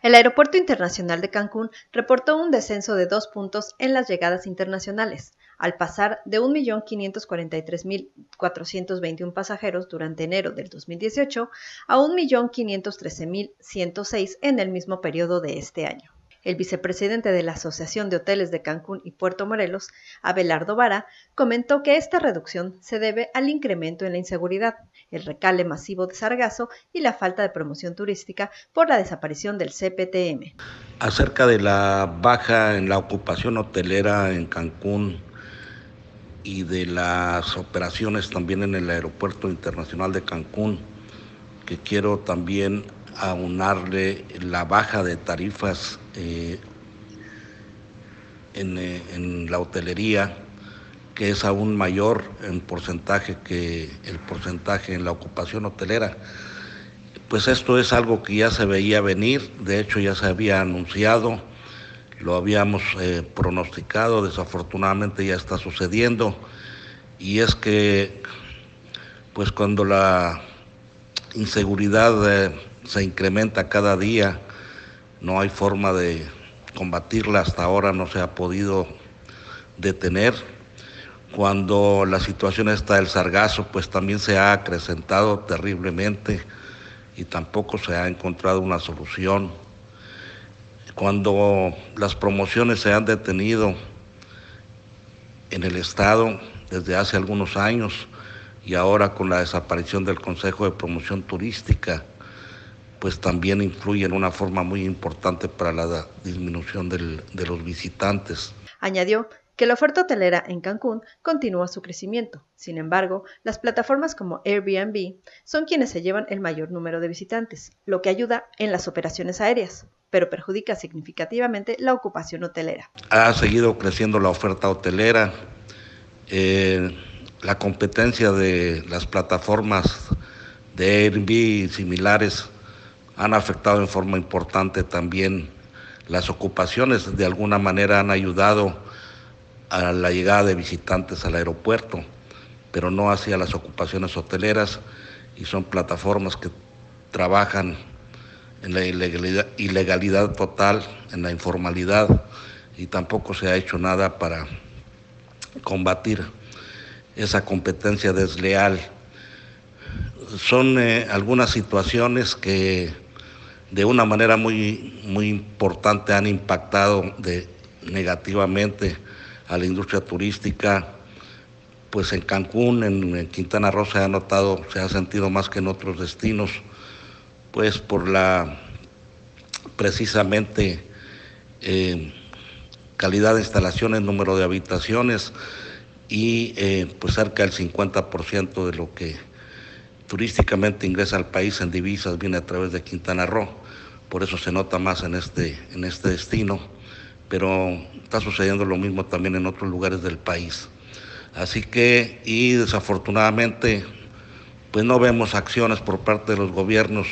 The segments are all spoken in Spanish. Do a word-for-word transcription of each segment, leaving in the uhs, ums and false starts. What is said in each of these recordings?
El Aeropuerto Internacional de Cancún reportó un descenso de dos puntos en las llegadas internacionales, al pasar de un millón quinientos cuarenta y tres mil cuatrocientos veintiún pasajeros durante enero del dos mil dieciocho a un millón quinientos trece mil ciento seis en el mismo periodo de este año. El vicepresidente de la Asociación de Hoteles de Cancún y Puerto Morelos, Abelardo Vara, comentó que esta reducción se debe al incremento en la inseguridad, el recale masivo de sargazo y la falta de promoción turística por la desaparición del C P T M. Acerca de la baja en la ocupación hotelera en Cancún y de las operaciones también en el Aeropuerto Internacional de Cancún, que quiero también aunarle la baja de tarifas eh, en, eh, en la hotelería, que es aún mayor en porcentaje que el porcentaje en la ocupación hotelera. Pues esto es algo que ya se veía venir, de hecho ya se había anunciado, lo habíamos eh, pronosticado, desafortunadamente ya está sucediendo, y es que pues cuando la inseguridad eh, se incrementa cada día, no hay forma de combatirla, hasta ahora no se ha podido detener. Cuando la situación está del sargazo, pues también se ha acrecentado terriblemente y tampoco se ha encontrado una solución. Cuando las promociones se han detenido en el estado desde hace algunos años y ahora con la desaparición del Consejo de Promoción Turística, pues también influye en una forma muy importante para la disminución del, de los visitantes. Añadió que la oferta hotelera en Cancún continúa su crecimiento. Sin embargo, las plataformas como Airbnb son quienes se llevan el mayor número de visitantes, lo que ayuda en las operaciones aéreas, pero perjudica significativamente la ocupación hotelera. Ha seguido creciendo la oferta hotelera. Eh, la competencia de las plataformas de Airbnb y similares han afectado en forma importante también las ocupaciones. De alguna manera han ayudado a la llegada de visitantes al aeropuerto, pero no hacia las ocupaciones hoteleras, y son plataformas que trabajan en la ilegalidad, ilegalidad total, en la informalidad, y tampoco se ha hecho nada para combatir esa competencia desleal. Son eh, algunas situaciones que de una manera muy, muy importante han impactado de, negativamente a la industria turística. Pues en Cancún, en, en Quintana Roo se ha notado, se ha sentido más que en otros destinos, pues por la precisamente eh, calidad de instalaciones, número de habitaciones y eh, pues cerca del cincuenta por ciento de lo que turísticamente ingresa al país en divisas viene a través de Quintana Roo. Por eso se nota más en este, en este destino, pero está sucediendo lo mismo también en otros lugares del país. Así que, y desafortunadamente, pues no vemos acciones por parte de los gobiernos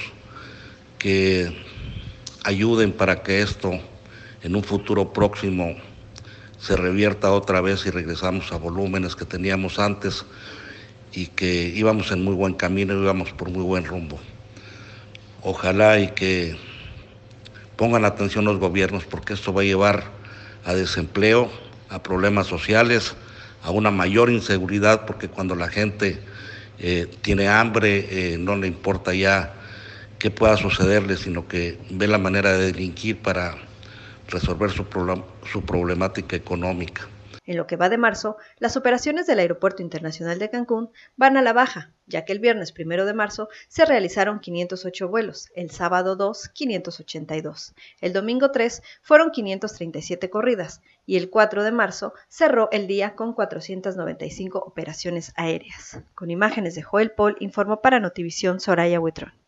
que ayuden para que esto en un futuro próximo se revierta otra vez y regresamos a volúmenes que teníamos antes y que íbamos en muy buen camino, íbamos por muy buen rumbo. Ojalá y que pongan atención los gobiernos, porque esto va a llevar a desempleo, a problemas sociales, a una mayor inseguridad, porque cuando la gente eh, tiene hambre, eh, no le importa ya qué pueda sucederle, sino que ve la manera de delinquir para resolver su, problem- su problemática económica. En lo que va de marzo, las operaciones del Aeropuerto Internacional de Cancún van a la baja, ya que el viernes primero de marzo se realizaron quinientos ocho vuelos, el sábado dos, quinientos ochenta y dos, el domingo tres fueron quinientas treinta y siete corridas y el cuatro de marzo cerró el día con cuatrocientas noventa y cinco operaciones aéreas. Con imágenes de Joel Paul, informó para Notivisión Soraya Huitrón.